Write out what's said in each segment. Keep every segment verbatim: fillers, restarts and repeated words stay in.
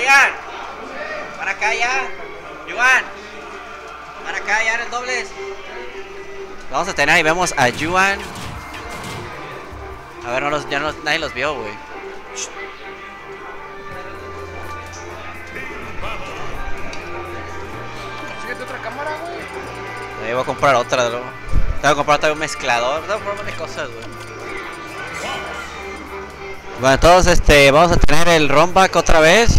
Oigan, para acá ya. Yuan, para acá ya en el dobles. Vamos a tener ahí, vemos a Yuan. A ver, no los, ya no, nadie los vio, güey. Consíguete otra cámara, güey. Ahí voy a comprar otra, luego. Tengo que comprar también un mezclador. Tengo que comprar varias cosas, güey. Bueno, entonces este, vamos a tener el rollback otra vez.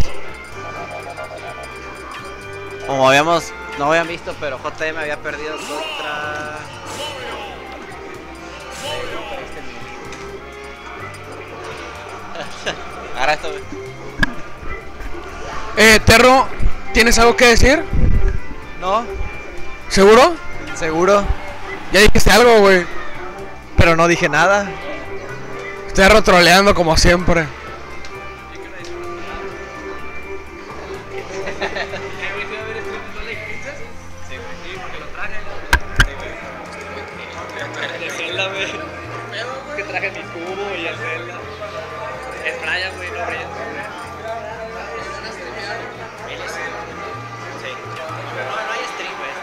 Como habíamos, no habían visto, pero J M había perdido contra... Ahora esto, güey. Eh, Terro, ¿tienes algo que decir? No, ¿Seguro? seguro, Ya dijiste algo, güey. pero no dije nada. Terro troleando como siempre. Que traje mi cubo y el Zelda. Es Brian, güey, no Brian. Sí. No, no hay stream, güey.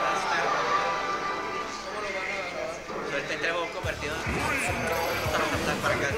Ahorita entrego un convertidor. Para acá.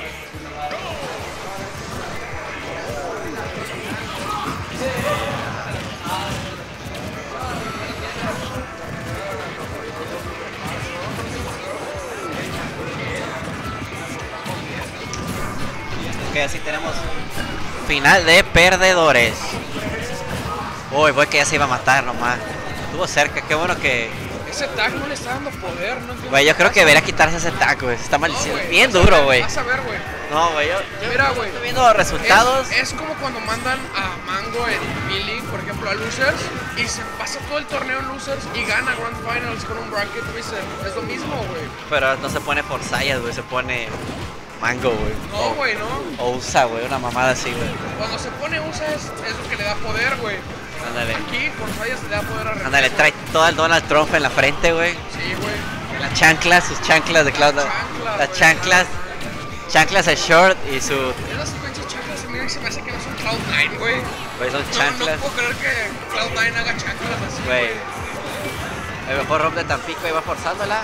Ok, así tenemos final de perdedores. Uy, voy que ya se iba a matar nomás. Estuvo cerca, qué bueno que... Ese tag no le está dando poder, ¿no? Güey, yo creo que debería quitarse ese tag, güey. Está malísimo. No, güey, Bien vas a duro, ver, güey. Vas a ver, güey. No, güey, yo, yo Mira, güey. estoy viendo resultados. Es, es como cuando mandan a Mango en Melee, por ejemplo, a Losers, y se pasa todo el torneo en Losers y gana Grand Finals con un Bracket Wizard. Es lo mismo, güey. Pero no se pone por sayas, güey. Se pone Mango, güey. No, güey, no. O usa, güey. Una mamada así, güey. Cuando se pone U S A es, es lo que le da poder, güey. Ándale. Aquí, con Sayas le da poder a René. Ándale, trae todo el Donald Trump en la frente, güey. Sí, güey. Las chanclas, sus chanclas de Cloud. Chanclas, Las güey. chanclas. Chanclas a short y su... Esas pinches chanclas se miran y se me hace que no son Cloud nine, güey. Güey, son No, chanclas. no puedo creer que Cloud nine haga chanclas así, Güey. güey. El mejor romp de Tampico iba forzándola.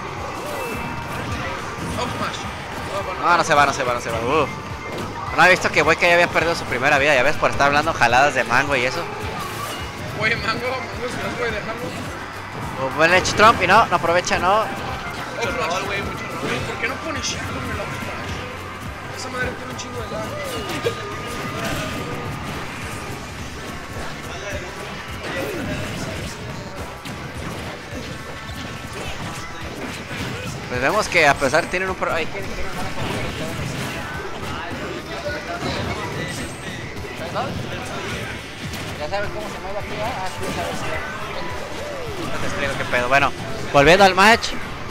Up smash. Oh, bueno. No, no se va, no se va, no se va. Uf. No he visto que Boy que ya había perdido su primera vida, ya ves, por estar hablando jaladas de mango y eso. Güey, Mango, Mango es más, güey, déjalo. Oh, buen edge Trump y no, no aprovecha, no. Mucho rol, güey, mucho rol. ¿Por qué no pone Shadow en el up smash? Esa madre tiene un chingo de lag. Pues vemos que a pesar tienen un pro... Ay, ¿quieren, quieren una ¿Perdón? ¿Ya sabes cómo se mueve aquí? Ah, sí, sabes. No te explico qué pedo. Bueno, volviendo al match.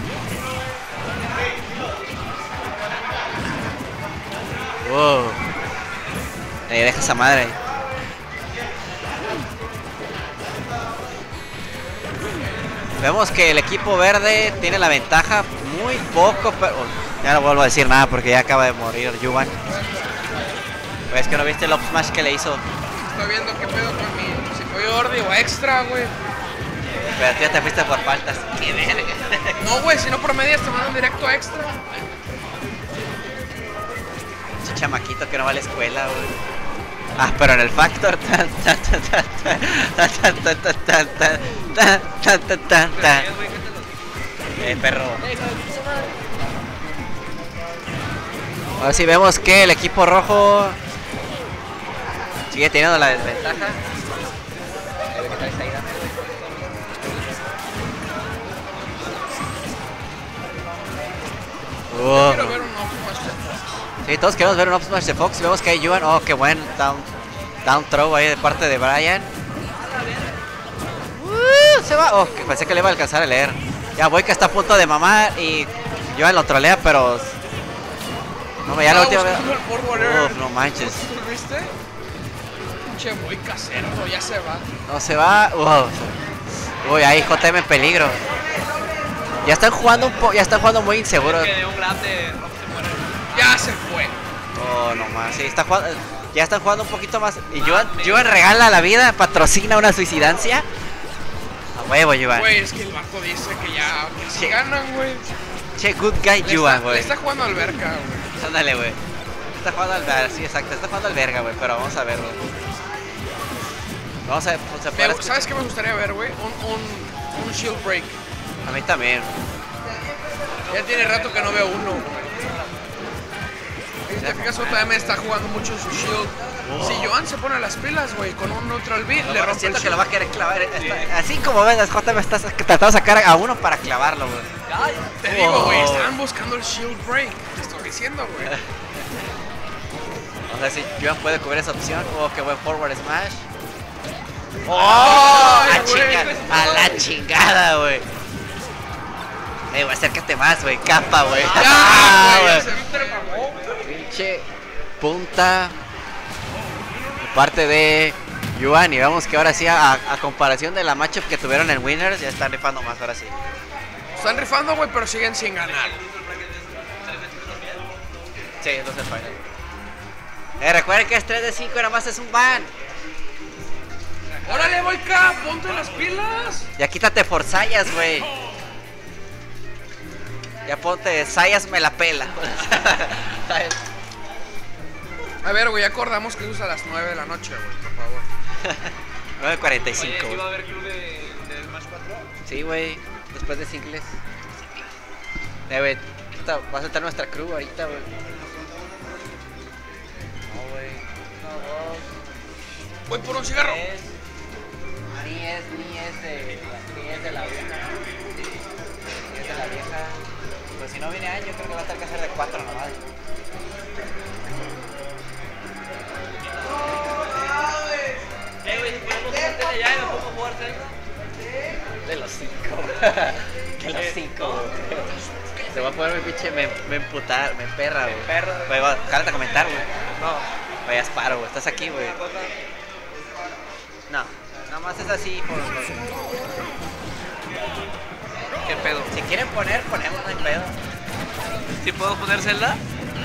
Wow. Ahí deja esa madre. Vemos que el equipo verde tiene la ventaja muy poco, pero ya no vuelvo a decir nada porque ya acaba de morir Yuan. Pues es que no viste el up smash que le hizo. Estoy viendo qué pedo con mi... Si fue Ordi o extra, güey. Pero tú ya te fuiste por faltas. Qué verga. No, güey, si no promedias te mandan directo a extra. Ese chamaquito que no va a la escuela, güey. Ah, pero en el Factor. Tan, tan, tan, tan, tan, tan, tan, tan, tan, tan, tan, tan, tan. Eh, perro. Ahora sí vemos que el equipo rojo sigue teniendo la desventaja. Oh. Quiero ver un up smash de Fox. Sí, todos queremos ver un up smash de Fox. Vemos que hay Yuan. Oh, qué buen down, down throw ahí de parte de Brian. Uh, se va. Oh, que pensé que le iba a alcanzar a leer. Ya voy que está a punto de mamar y Yuan lo trolea, pero no me ya la última vez. Uf, no manches. ¿Tú viste? Che, muy casero, ya se va. No se va. Wow. Uy, ahí J M en peligro. Ya están jugando un po ya están jugando muy inseguro. Ya se fue. Oh, no más. Sí, está jugando. Ya están jugando un poquito más. Y Joan, Joan regala la vida, patrocina una suicidancia. A huevo, Joan. Güey, es que el bajo dice que ya, que si Sí. ganan, güey. Che, good guy Le Joan, está, le güey. está jugando alberca, güey. Ándale, güey. Está jugando al verga, sí, exacto. Está jugando al verga, güey. Pero vamos a ver, güey. Vamos a ver, pues, a Me- poder escuchar. ¿Sabes qué me gustaría ver, güey? Un, un, un shield break. A mí también. Ya tiene rato que no veo uno, güey. Si te fijas, J M está jugando mucho su shield. Oh. Si Joan se pone las pilas, güey, con un neutral beat, le Lo rompe el siento que shield. lo va a querer clavar. Está- así como ves, J M está tratando de sacar a uno para clavarlo, güey. Ay, te digo, güey, Oh. están buscando el shield break. Te estoy diciendo, güey. O sea, si Joan puede cubrir esa opción. Oh, qué buen forward smash. ¡Oh! Ay, a, güey, chinga- a la chingada, güey. Eh, güey, acércate más, güey. Capa, güey. Ya, Ah, güey, güey. se me mamó, güey. Pinche punta de parte de Yuan. Y vemos que ahora sí, a, a comparación de la matchup que tuvieron en Winners, ya están rifando más ahora sí. Están rifando, güey, pero siguen sin ganar. Sí, no se final. Eh, recuerden que es tres de cinco y nada más es un ban. ¡Órale, Volca! ¡Ponte las pilas! Ya quítate por Sayas, güey. Ya ponte, Sayas me la pela. A ver, güey, acordamos que es a las nueve de la noche, güey, por favor. nueve cuarenta y cinco. Oye, ¿sí va a haber club de, de Smash cuatro? Sí, güey. Después de singles. Eh, güey. esta- Va a saltar nuestra crew ahorita, güey. No, güey. No, Voy por un cigarro. dos. Es- Ni es, ni es de, ni es de la vieja. Ni es de la vieja. Pues si no viene año, creo que va a tener que ser de cuatro nomás. Eh, güey, si ponemos un tele allá y me pongo a jugar Zelda. De los cinco. De los cinco, güey. Se va a poner mi pinche, me, me emputar, me perra, güey. perra. Güey, va, jálate a comentar, güey. No. Vaya Sparo, güey. Estás aquí, güey. No, nada más es así por los... ¿Qué pedo? Si quieren poner, ponemos, no hay pedo. ¿Sí puedo poner Zelda?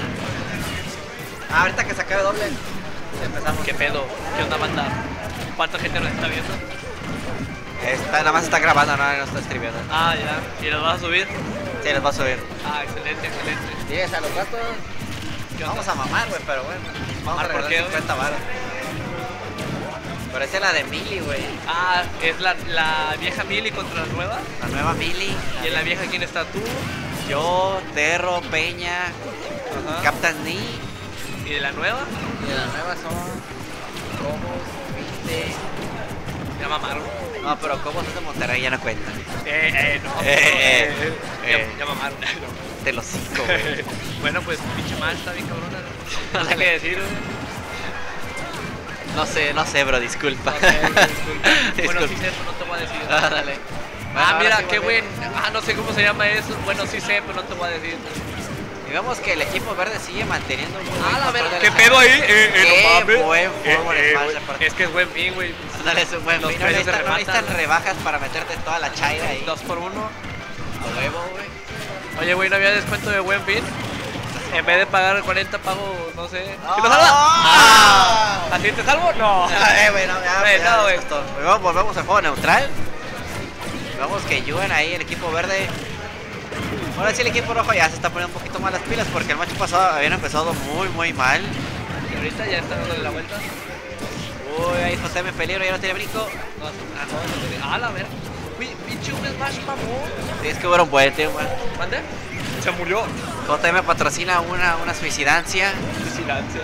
Ah, ahorita que se acabe doble, empezamos. ¿Qué pedo? ¿Qué onda, banda? ¿Cuánta gente nos está viendo? Está, nada más está grabando, no, no está streameando. Ah, ya. ¿Y los vas a subir? Sí, les va a subir. Ah, excelente, excelente. Tienes a los gatos. ¿Qué onda? Vamos a mamar, güey, pero bueno. Vamos a ¿Mamar por regalar qué, güey? cincuenta varos. Parece la de Mili, güey. Ah, es la, la vieja Mili contra la nueva. La nueva Mili. ¿Y en la vieja quién está tú? Yo, Terro, Peña, Ajá. Captain Ni. ¿Y de la nueva? Y la nueva son Cobos, Vinte. Ya mamaron. No, pero Cobos es de Monterrey, ya no cuentan. Eh, eh, no. Eh, eh, eh, eh. Ya, ya mamaron. De los cinco, güey. Bueno, pues pinche mal está bien cabrona. No, no sé qué decir, güey. No sé, no sé, bro, disculpa. No sé, disculpa. Bueno, Disculpa. sí sé, pero no te voy a decir. Ah, dale. Ah, Bueno, ahora mira, sí qué volvemos. buen. Ah, no sé cómo se llama eso. Bueno, sí sé, pero no te voy a decir. Y vemos que el equipo verde sigue manteniendo un muy buen Ah, la control verdad. de ¿Qué la pedo jugada. ahí? Eh, eh, Qué no mames. buen Eh, forward eh, smash güey. de parte. Es que es buen pin, güey. Dale, es un buen Los pin. No precios se necesitan, no rematan. necesitan rebajas para meterte toda la chaira ahí. Dos por uno. A huevo, güey. Oye, güey, ¿no había descuento de buen pin? En vez de pagar cuarenta, pago, no sé. ¡Ah! ¿Sí lo salva? ¡Ah! ¿Así te salvo? No. Ah, eh, güey, no, ya, Eh, ya, no, güey. esto. Volvemos, volvemos al juego neutral. Vemos que Yuan ahí, el equipo verde. Ahora sí el equipo rojo ya se está poniendo un poquito más las pilas porque el match pasado habían empezado muy, muy mal. Y ahorita ya está dándole la vuelta. Uy, ahí J M peligro, ya no tiene brinco. No, ah, no, no tiene. Ah, la verga. Uy, pinche un smash, mamón. Sí, es que hubo un buen tío, man. ¿Mande? Se murió. J M patrocina una, una suicidancia. Suicidancia.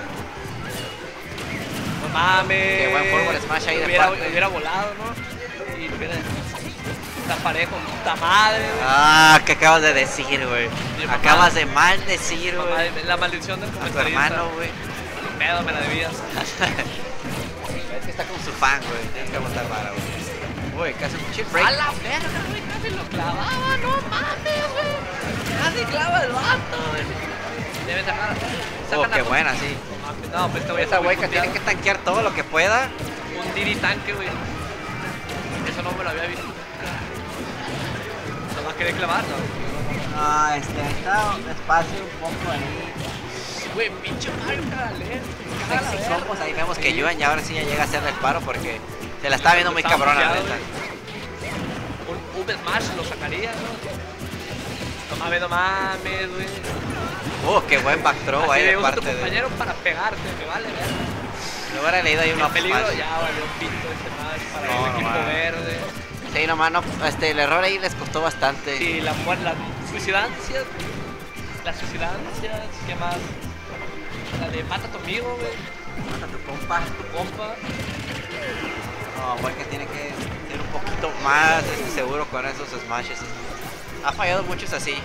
No mames. Qué buen forward smash ahí de hubiera, parte. hubiera volado, ¿no? Y hubiera. Está parejo, puta madre, güey. Ah, ¿qué acabas de decir, güey? Mi mamá. Acabas de maldecir, Mamá, güey. la maldición del A tu comentarista. hermano, güey. Ni pedo, me la debías. Es que está con su fan, güey. Tienes que aguantar vara, güey. Uy, casi un chip break. A la verga, güey, casi lo clavaba, no mames, güey. Casi clava el vato, güey. Debe sacar. Oh, sacan qué a- buena, sí. No mames, no, pues este güey Esa está muy güey que tiene que puteado. tanquear todo lo que pueda. Un Diri tanque, güey. Eso no me lo había visto. ¿No va a querer clavar, no? No, este, está despacio un poco ahí. Güey, pinche Mario Cagalera. Sexy combos, ahí vemos que Yuan ya ahora sí ya llega a hacerle el paro porque se la está viendo muy cabrona, la neta. Un Uber Smash lo sacaría, ¿no? No mames, no mames, güey. Uh, qué buen back throw ahí de usa tu parte de... compañero para pegarte, me vale, ver. Le hubiera leído ahí una peligro smash. ya valió un pito ese Smash para No, el no equipo mames. verde. Sí, nomás no, este, el error ahí les costó bastante. Sí, la muerte, la suicidancia, las suicidancias, ¿qué más? La de mata a tu amigo, güey, Mata a tu compa. tu compa. No, porque tiene que ser un poquito más este, seguro con esos smashes. Ha fallado muchos así.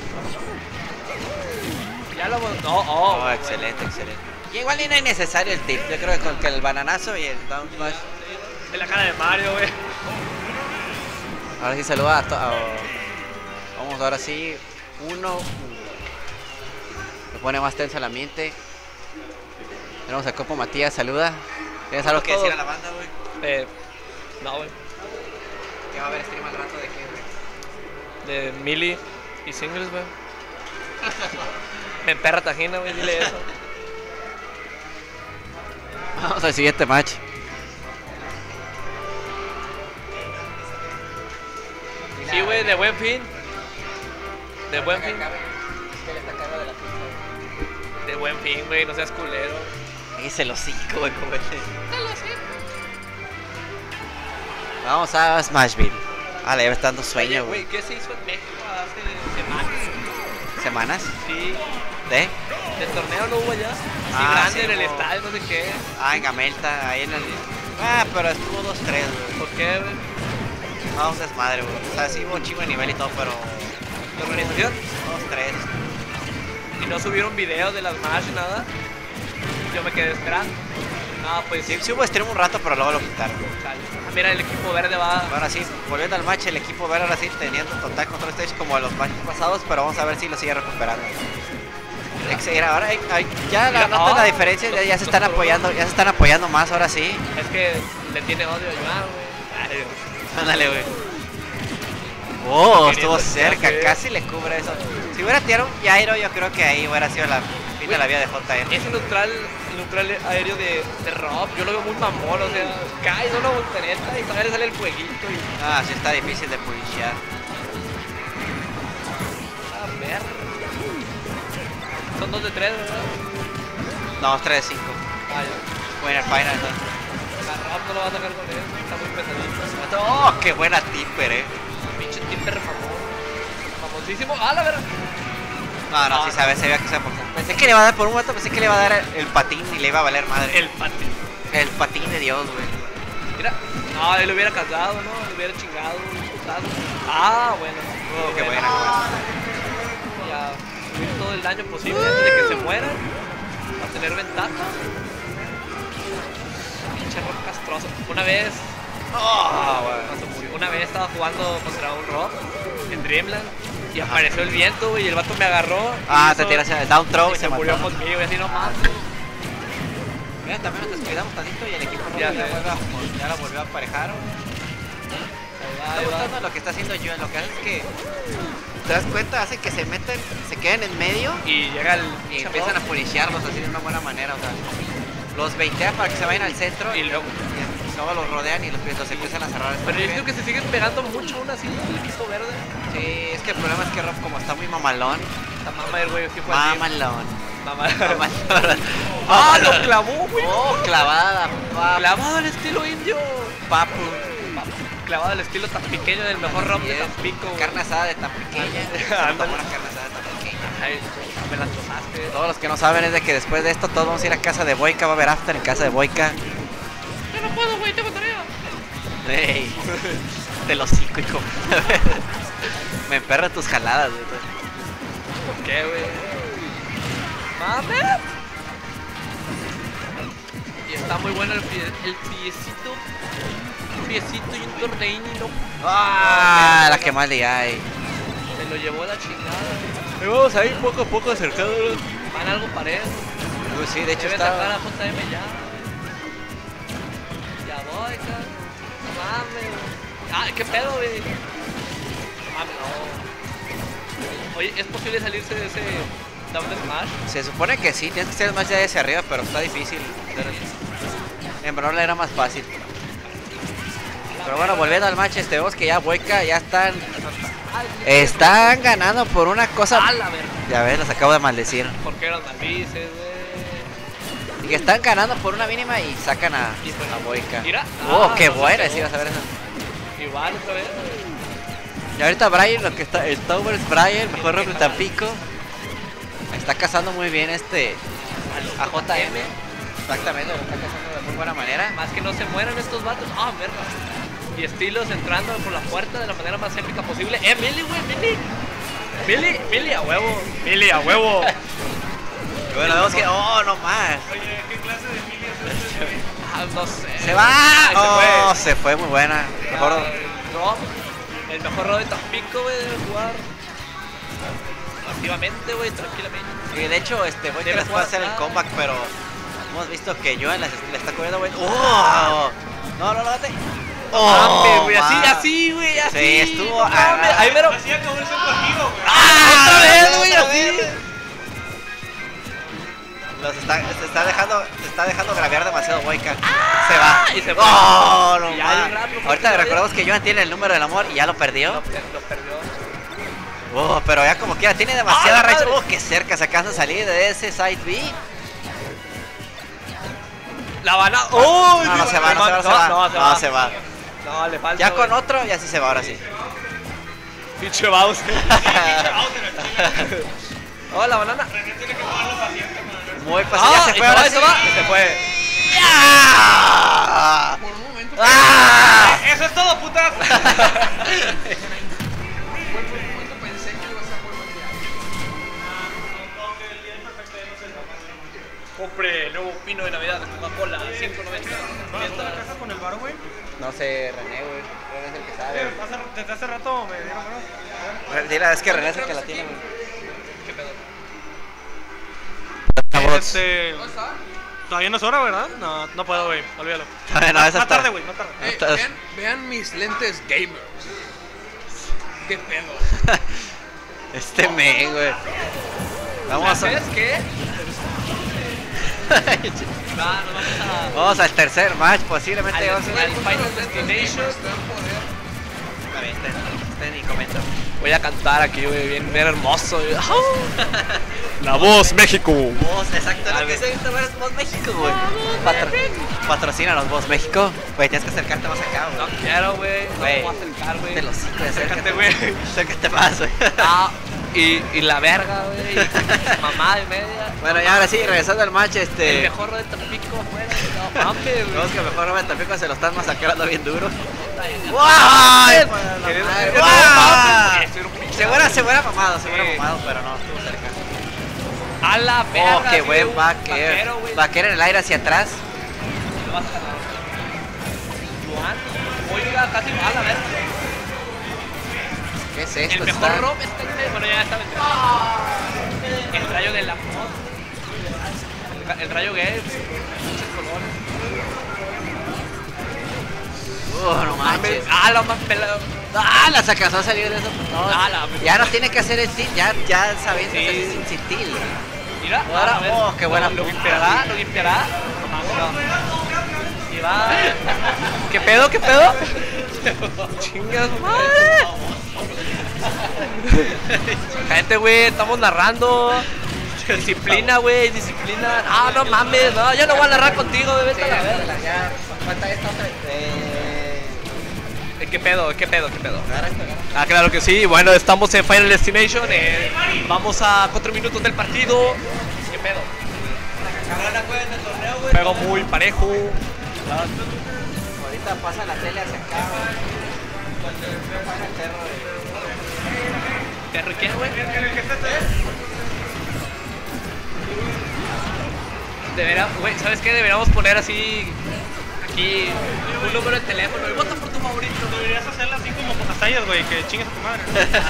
Ya lo... No, oh, Oh, güey. excelente, excelente. Y igual ni no es necesario el tip. Yo creo que con que el bananazo y el down smash. En la cara de Mario, güey. Ahora sí saluda a, to a vamos ahora sí. Uno. Se pone más tenso el ambiente. Tenemos a Copo Matías, saluda. ¿Tienes algo que decir a la banda, güey? Eh, no, güey. ¿Qué va a haber stream al rato de qué, güey? De Mili y Singles, güey. Me emperra Tajina, güey, dile eso. Vamos al siguiente match. Sí, güey, de buen fin. De buen fin. De buen fin, güey, no seas culero. Ahí se lo hocico, güey, como ese. Vamos a Smashville. Ah, le está dando sueño, güey. Güey, ¿qué se hizo en México hace semanas? ¿Semanas? Sí, ¿De? el torneo no hubo allá. Sí, Ah, grande sí, en el hubo. estadio, no sé qué. Ah, en Gamelta, ahí en el... Ah, pero estuvo dos tres, güey. ¿Por qué, güey? Vamos desmadre, güey. O sea, sí hubo un chingo de nivel y todo, pero... ¿La organización? dos tres. Y no subieron videos de las Smash y nada. Yo me quedé esperando. No, pues Sí, sí hubo stream un rato, pero luego lo quitaron. chale. Ah, mira, el equipo verde va. Ahora sí, volviendo al match, el equipo verde ahora sí teniendo total control stage como los matches pasados, pero vamos a ver si lo sigue recuperando. Ex- mira, ahora hay- hay- ya la Mira, notas oh, la diferencia, ya, ya se están apoyando, ya se están apoyando más ahora sí. Es que le tiene odio a Joan, güey. Ay, Ándale, güey. Oh, estuvo Queriendo cerca, tirarse. casi le cubre eso. Si hubiera tirado un Jairo, yo creo que ahí hubiera sido la fin de la vía de J M. Ese neutral, el neutral aéreo de, de Rob, yo lo veo muy mamón, o sea, cae de una voltereta y todavía le sale el jueguito y. Ah, sí está difícil de pulishear. Ah, ver. Son dos de tres, ¿verdad? No, tres de cinco. Vaya. Winner final, ¿no? La Rob no lo va a sacar con él, está muy pesadito. Oh, qué buena tipper, eh. Pinche tipper mamón. Famosísimo. Ah, la verdad. No, no, sí sabes, se veía que se Pensé que le iba a dar por un momento, pensé que le iba a dar el, el patín y le iba a valer madre. El patín. El patín de Dios, güey. Mira. No, él lo hubiera casado, ¿no? Él hubiera chingado un putazo. Ah, bueno. Oh, qué buena, qué buena. Ya subir todo el daño posible antes de que se mueran. Para tener ventaja. Pinche Rob castroso. Una vez. Oh, güey. no se murió. Una vez estaba jugando contra un Rob en Dreamland. Y apareció el viento, güey, y el vato me agarró. y Ah, hizo- te tiras el down throw y, y se, se murió mató. conmigo, y así no mames. Mira, también nos descuidamos tantito y el equipo rojo Ya ya, sé. vuelve a, ya lo volvió a aparejar. Ahí va, Me ahí está va. gustando lo que está haciendo Juan. Lo que hace es que te das cuenta, hace que se meten, se queden en medio Y llega el y pinche empiezan a Rob, policharlos así de una buena manera. O sea, los veintean para que se vayan al centro y luego. y luego los rodean y los, los empiezan a cerrar. Está Pero muy yo bien. creo que se siguen pegando mucho aún así el piso verde. Sí, es que el problema es que Rob, como está muy mamalón, La mamá del güey, sí fue así. mamalón, Mamá. mamalón. ¡Ah, lo clavó, güey! Oh, clavada, papu, Clavado al estilo indio. papu. Clavado al estilo tan pequeño del mejor Rob de Tampico. güey. Carne asada de tan pequeña. Ándale. Tan buena carne asada de tan pequeña. Ay, me la trozaste. Todos los que no saben es de que después de esto todos vamos a ir a casa de Boica, va a haber after en casa de Boica. Yo no puedo, güey, tengo tarea. Ey, te lo cico, hijo. Me emperran tus jaladas, güey. ¿Por qué, güey? ¡Mames! Y está muy bueno el, fie el fiecito. Un fiecito y un torneíno. Ah, la que mal le hay. Se lo llevó la chingada. Y vamos a ir poco a poco acercándonos. Van algo parejo. Uy, sí, de hecho Debe sacar a está. J M ya. Ya voy, cara. No mames. Ah, qué pedo, güey. No mames, no. Oye, ¿es posible salirse de ese Doble Smash. Se supone que sí, tienes que hacer más de hacia arriba, pero está difícil. En Brawl era más fácil. Pero bueno, volviendo al match, este, vemos que ya Boyka ya están. Están ganando por una cosa. A la verga. Ya ves, los acabo de maldecir. ¿Por qué los maldices, güey? Y que están ganando por una mínima y sacan a, a Boyka. Mira. Oh, Ah, qué no se buena, pegó. sí, vas a ver eso. Igual otra vez. Y ahorita Brian, lo que está, el Tower es Brian, mejor rompe Tampico. Está cazando muy bien este a J M. Exactamente, lo está cazando de muy buena manera. Más que no se mueran estos vatos. Ah, verga. Y estilos entrando por la puerta de la manera más épica posible. Eh, Millie, güey, Millie. Millie, Millie a huevo. Millie a huevo. Y bueno, vemos que. Oh, no más. Oye, ¿qué clase de Millie es este, güey? Ah, no sé. Se va. Ay, Oh, se se fue muy buena. fue. Mejor. Ah, Rob, el mejor Rob de Tampico, güey, debe jugar activamente, güey, tranquilamente. Y de hecho, este, Boyka Debe les puede jugar hacer el nada. comeback, pero hemos visto que Joan le está cubriendo, güey. Oh, no, no, no, date. Mames, güey, así, man. así, güey, así. Sí, estuvo. No mames, ahí mero. Así acabó eso conmigo, güey. ¡Ah! Otra vez, güey, otra así. vez. Los está, se está dejando, se está dejando gravear demasiado Boyka. Se va. Y se fue. Oh, no Y ya más. hay un rato, porque Ahorita se recordamos que Joan tiene el número del amor y ya lo perdió. Lo, per- lo perdió. Oh, pero ya como quiera, tiene demasiada ¡Ah, la racha. madre! Oh, qué cerca se alcanza a salir de ese side B. La van a. ¡Oh! No, no se va, no se va, no se va. No, se No va. se va. No, le falta. Ya con güey. otro, ya sí se va, ahora sí. Pinche Bowser. Oh, la banana. René tiene que jugarlo paciente, man. Muy fácil, ya se fue, ahora sí. se va. Se fue. ¡Ya! Por un momento. ¡Ah! Eso es todo, putas. Por un momento pensé que iba a ser juego de Compre el nuevo pino de Navidad de Coca-Cola, ciento noventa. ¿Vas a la casa con el bar, güey? No sé, René, güey. René es el que sabe. Hace- Desde hace rato me dieron, ¿no? Dile, es que René es el que la tiene, güey. ¿Qué pedo? Este... ¿Dónde está? Todavía no es hora, ¿verdad? No, no puedo, güey. Olvídalo. Todavía no, Más- esa más está- tarde, güey, más tarde. Eh, Estás- vean, vean mis lentes gamers. ¿Qué pedo? Este men, güey. Vamos a. ¿Sabes qué? Va, nos vamos a. Vamos al tercer match, posiblemente. Al- vamos a- al Final Destination. Está en poder. Está bien, está bien, está bien, y comento. Voy a cantar aquí, güey, bien, bien hermoso. güey. La voz México. Voz, exacto, lo que se es Voz México, güey. Patro patrocínanos, Voz México. Güey, tienes que acercarte más acá, No güey. quiero, güey. No Güey, me voy a acercar, güey. Te lo sigo, Acércate, acércate, güey. Acércate más, güey. Ah, y, y la verga, güey. y Mamá de media. Bueno, y ahora sí, regresando al match, El este. mejor de Tampico afuera. No mames, güey. Vemos que mejor Robert Tampico se lo están masacrando bien duro. ¡Wow! ¡Guau! Querido- Ay, querido- ¡guau! Ese era un pinche- Se hubiera, se hubiera mamado, se hubiera Sí. mamado, pero no, estuvo cerca. A la verga. Oh, qué sí, buen un back air. vaquero, güey. Back air en el aire hacia atrás. Lo vas a ganar. Juan, oiga, casi va a la verga. ¿Qué es El esto? mejor Está- Rob está en el. Bueno, ya está metido. El rayo de la mod. El, el rayo gay. Muchos colores. Oh, no manches. Ah, la más pelada. Ah, las alcanzó a salir de eso. No, Ah, la- ya no tiene que hacer el tilt, ya, ya sabiendo Sí. hacerse sin, sin tilt. Mira, Ahora, a ver. oh, qué buena Lo punta. limpiará, lo limpiará. No. Y va. ¿Qué pedo, qué pedo? Chingas, madre. Gente, güey, estamos narrando. Disciplina, güey, disciplina. Ah, no mames, no, yo no voy a narrar contigo, bebé. Vete a la verga. Ya, falta esta otra. Eh, Eh, ¿Qué pedo, qué pedo, qué pedo? Ah, claro que sí. Bueno, estamos en Final Destination. eh, vamos a cuatro minutos del partido. ¿Qué pedo? Juego muy parejo. ahorita pasa la tele hacia acá. Cuando pasa el perro. ¿Te requiere, güey? Debería, güey, ¿sabes qué? Deberíamos poner así aquí un número de teléfono y vota por tu favorito. Deberías hacerla así como Pocastallas, güey, que chingues a tu madre.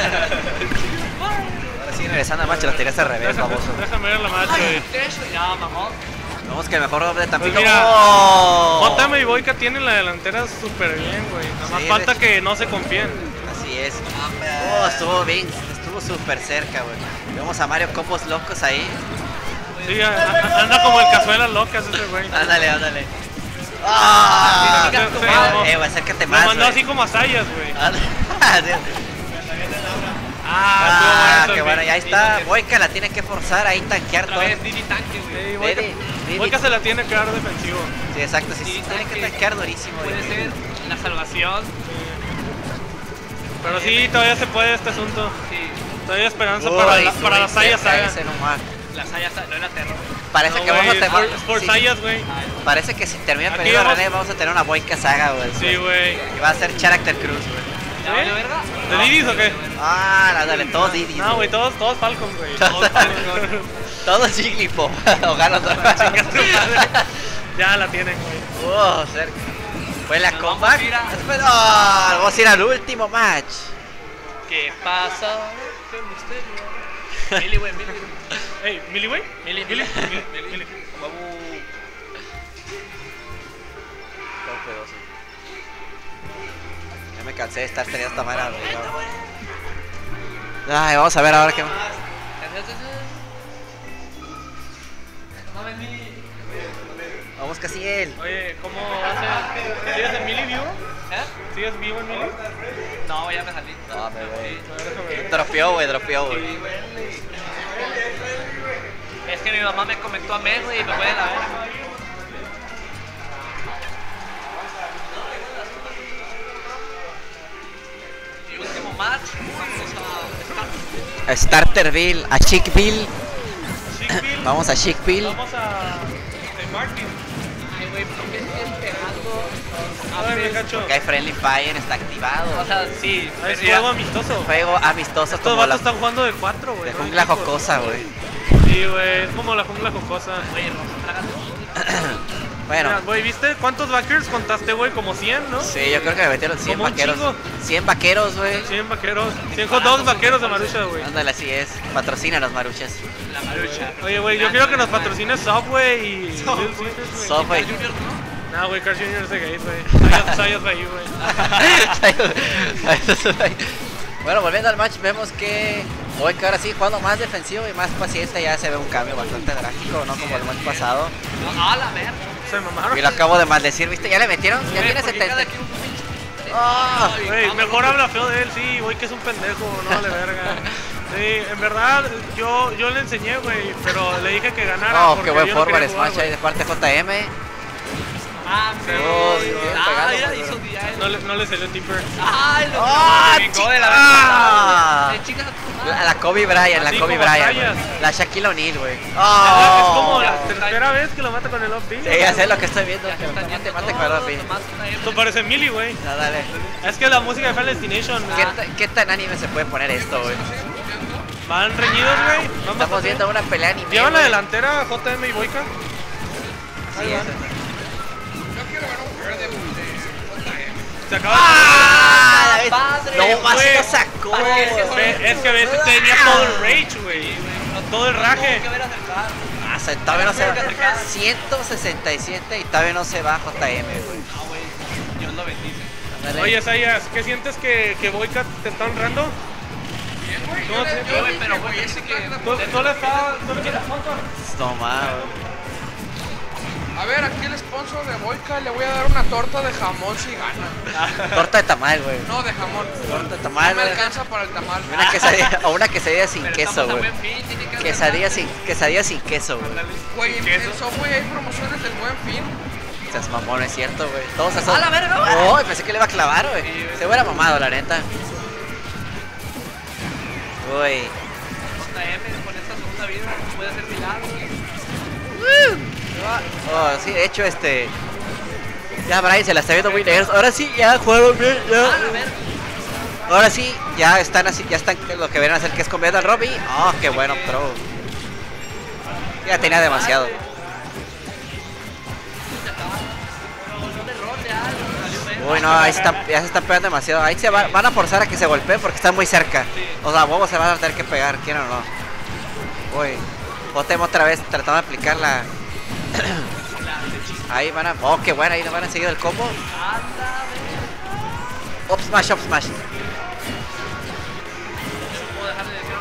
Ahora sí, regresando al match, lo tiras al revés, Déjame, baboso. déjame ver la match, güey. Ay, eso ya, mamón. Vamos que el mejor hombre de Tampico. Pues mira, ¡Oh! J M y Boyka tienen la delantera súper bien, güey. Nada más Sí, falta de que no se confíen. Así es. Oh, estuvo bien, estuvo estuvo súper cerca, güey. Vemos a Mario combos locos ahí. Sí, a- a- anda como el cazuelas locas ese güey. Ándale, ándale. ¡Ah! Sí, sí, sí, Eh, sí. güey, acércate Lo más, mandó güey. así como a Sayas, güey. Ándale. Ah, Ah, estuvo qué bueno bueno, eso, ya sí. está. Boyka la tiene que forzar ahí, tanquear Otra todo. vez Didi tanque, güey. Sí, Didi, Boyka, Didi. Boyka se la tiene que dar defensivo. Sí, exacto, sí, Sí, sí, tiene que tanque. tanquear durísimo. Puede güey. ser la salvación. Pero sí, todavía se puede este asunto. Sí. Todavía hay esperanza Uy, para la, para la estuvo Saya cerca Saga. ese nomás. La Saya sa- no era terror. Parece No, que güey, vamos a es por, tener. es por sí, Sayas, güey. parece que si termina Aquí perdiendo vamos- René, vamos a tener una Boyka saga, güey. Sí, güey. Y va a ser Character Cruz, güey. ¿Ya valió verga? ¿De Didis o qué? Ah, ándale, todos Didi. No, güey, todos, todos Falcons, güey. Todos Todos Jigglypuff. O ganos Chinga tu madre. Ya la tienen, güey. Oh, cerca. Fue la Nos comeback. vamos a ir a- Después, oh, vamos a ir al último match. ¿Qué pasa? ¿Qué misterio? Mili, güey, Mili. Ey, ¿Mili, güey? Mili, Mili, Mili. Mili, Mili. Vamos. Todo pedoso. Ya me cansé de estar teniendo esta manera. Ay, vamos a ver ahora qué. Mames, Mili. Vamos casi él. Oye, ¿cómo haces? ¿Sigues en Mili vivo? ¿Eh? ¿Sigues vivo en Mili? No, ya me salí. No, me voy. A ver, déjame ver. Dropeó, güey, dropeó, güey. Es que mi mamá me comentó a Meg, güey, y me fue de la verga. Y último match, vamos a Starterville, a Chickville. Chickville. Vamos a Chickville. Vamos a... de Martin. Ay, güey, ¿por qué siguen pegando? A ver, me cacho. Que hay Friendly Fire, está activado. O sea, sí, Ah, es pero ya- juego amistoso. Juego amistoso Estos como vatos la están jugando de cuatro, güey. de ¿no? jungla Equipo. jocosa, güey. Sí, güey, es como la jungla jocosa. Oye, Rosa, trágate. Bueno, Mira, güey, ¿viste cuántos backers contaste, güey? Como cien, ¿no? sí, yo creo que me metieron cien Como un vaqueros. chingo. cien vaqueros, güey. cien vaqueros. cien hot dogs vaqueros de Marucha, güey. Ándale, así es. Patrocínanos, maruchas. La marucha. Oye, güey, yo quiero que nos patrocine Subway y Little Caesars, güey. Subway. Junior, ¿no? No, güey, Carl junior es de gays, güey. Sayas, Sayas va ahí, güey. Bueno, volviendo al match, vemos que hoy que ahora sí jugando más defensivo y más paciencia, ya se ve un cambio bastante drástico, no como el match pasado. Ah, la verga. Se mamaron. Y lo acabo de maldecir, ¿viste? ¿Ya le metieron? Ya Güey, tiene ¿por qué setenta. cada quien un pinche- Ah, Ay, Güey, vamos, mejor vamos. habla feo de él, sí, güey, que es un pendejo, no vale verga. Sí, en verdad, yo, yo le enseñé, güey, pero le dije que ganara. Oh, porque qué buen yo no forward quería jugar, smash ahí de parte de J M. Ah, Sí, Oh, sí, sí, güey. Ah, pegando, ya pero- hizo diario. No le, no le salió tipper. Ay, lo ¡Ah, me vengó de la chica! verga. Eh, chicas a tu madre. La, la Kobe Bryant, la Así Kobe como Bryant, Sayas. güey. La Shaquille O'Neal, güey. Es Oh. como la ya. tercera vez que lo mata con el off-beat. Sí, ya sé lo que estoy viendo. Ya se están Mate, yendo mate, todos, con el nomás una M. Esto parece Millie, güey. No, dale. Es que la música de Final Destination. ¿Qué, ah, ta- ¿Qué tan anime se puede poner esto, güey? Van reñidos, güey. Van Estamos bastante. viendo una pelea anime. Llevan la güey. delantera J M y Boyka. Sí, esa. Yo quiero ver un pair de, de J M. Se acaba ¡Ah! ¡Ah, padre! No, más güey. lo sacó. Ay, es que de... son- Ve- Es que a veces tenía todo el rage, güey. Todo el raje. Tuvo que haber acercado. Ah, se- todavía no se va. Tuvo que acercar. ciento sesenta y siete y todavía no se va J M, güey. No, güey. Dios lo bendice. Ándale. Oye, Sayas, ¿qué sientes que, que Boyka te está honrando? Bien, güey. ¿Cómo Yo te le- sientes? yo Güey, le pero dije, güey, güey, ese ese que- que- ¿Tú, tú le estás... tú le quieres sponsor? No más, güey. A ver, aquí el sponsor de Boyka le voy a dar una torta de jamón si gana. Torta de tamal, güey. No, de jamón. Torta de No tamal, me güey. alcanza para el tamal. Una quesadilla, o una quesadilla sin Pero queso, estamos a güey. buen fin, tiene que Quesadilla acercar. sin, quesadilla sin queso, güey. Güey, en el Subway hay promociones del Buen Fin. Seas mamón, es cierto, güey. Todos esos. ¡A la verga, güey! Oh, pensé que le iba a clavar, güey. Sí, güey. Se hubiera mamado, la neta. Uy. J M con esta segunda vida puede hacer milagros. Oh, sí, de hecho, este. Ya Brian se la está viendo muy negros. Ahora sí, ya jugaron bien, Ah, ya. la verga. Ahora sí, ya están así, ya están lo que vienen a hacer que es comiendo al Robbie. Oh, qué bueno, throw. Ya tenía demasiado. Un error de algo, salió verga. Uy, no, ahí se están, ya se están pegando demasiado. Ahí se va- van a forzar a que se golpeen porque están muy cerca. O sea, huevos se van a tener que pegar, quieran o no. Uy, J M otra vez tratando de aplicar la. Ahí van a. Oh, qué bueno, ahí nos van a seguir el combo. Anda, verga. Up smash, up smash. No puedo dejar de decir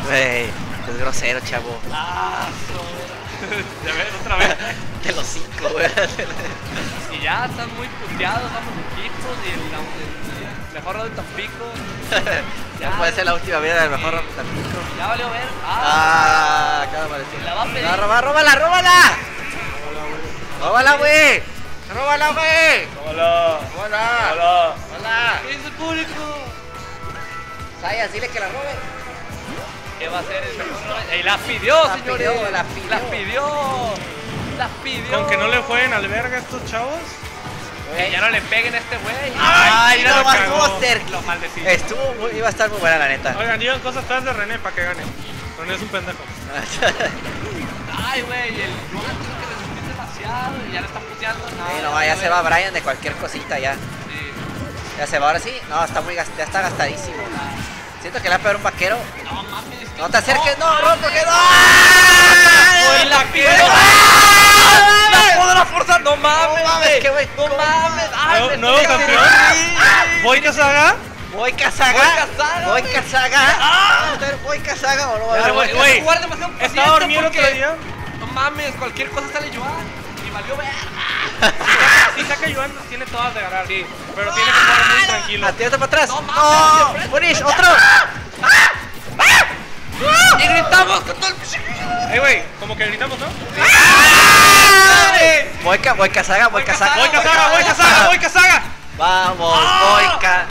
Güey, es grosero, chavo. Ah, joder. Ya ves, otra vez. De los cinco, güey. Y ya están muy puteados ambos equipos y el, el mejor lado de Tampico. Ya puede ser la última vida del mejor Tampico. Ya valió ver. Ah, acaba de aparecer. La va a pedir. No, roba, róbala, róbala. Róbala, güey. Róbala, güey. Hola. Róbala. Hola. Hola. ¿Qué dice el público? Sayas, dile que la robe. ¿Qué va a hacer el mejor? ¡Y la pidió, La señores! pidió, la pidió. ¡La pidió! ¡La pidió! Con que no le jueguen al verga a estos chavos. Que ya no le peguen a este güey. Ay, no, la nomás cagó. estuvo cerca. Lo maldecimos. Estuvo muy, iba a estar muy buena, la neta. Oigan, digan cosas feas de René para que gane. René es un pendejo. Ay, güey, el Rogan creo que le subió demasiado y ya le están puteando. No, Sí, no, ya se va Brian de cualquier cosita ya. Sí. Ya se va, ahora sí. No, está muy gast- ya está gastadísimo. Siento que le va a pegar un vaquero. No mames. No te acerques, no, no, no, porque no. Güey, la pidió. ¡Ah! ¡La pudo la fuerza! ¡No mames! No mames, qué güey. ¡No mames! ¡Ay, Nuevo, me nuevo estoy campeón. cayendo! Voy Casaga. Voy Casaga. Voy Casaga, Voy güey. Casaga. Ah. Vamos a ver, Voy Casaga o no. Ya, Pero, güey, güey, güey. jugar demasiado Estaba paciente dormido el porque- otro día. No mames, cualquier cosa sale Joan. Y valió ver. Si saca Joan, tiene todas de ganar. Sí. Pero tiene que jugar muy tranquilo. Atírate para atrás. No No, mames, Bonish, otro. Y gritamos con todo el... Eh, güey, como que gritamos, ¿no? Voy, ca voy Casaga, voy Casaga. Voy Casaga, voy Casaga, voy Casaga. Vamos, Ah. voy Ca.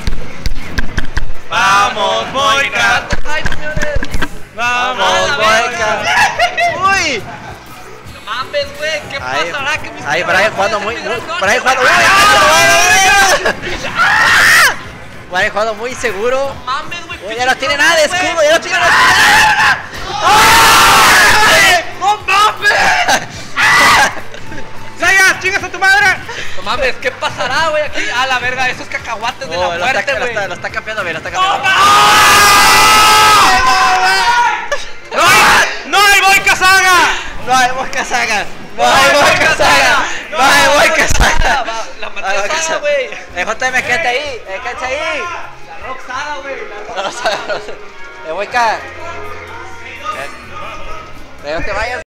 Vamos, Boica. Ay, señores. Vamos, Vamos, la voy verga. Ca. Uy. No mames, güey. ¿Qué Ahí, pasará? Que mis ahí cabras Brian jugando pueden muy, muy terminar Brian noche, jugando. güey. Brian jugando muy seguro. No mames, güey. Uy, ya no tiene nada de güey. escudo, ya no tiene nada. ¡Ay! ¡No mames! ¡Saya, chingas a tu madre! No mames, ¿qué pasará, güey? Aquí, a la verga, esos cacahuates de Oh, la lo, está, muerte, lo, güey. está, lo está cambiando bien, lo está cambiando. ¡No hay, no hay Voy Casaga! No hay voy Casaga. No hay voy Casaga. No hay voy Casaga. Va, La Ay, maté voy Saga, Casaga. güey. Eh, J M, quédate ahí, eh, quédate ahí. La Rock Saga, güey. La No, no, no, no. Eh, voy Ca. Eh, no te vayas.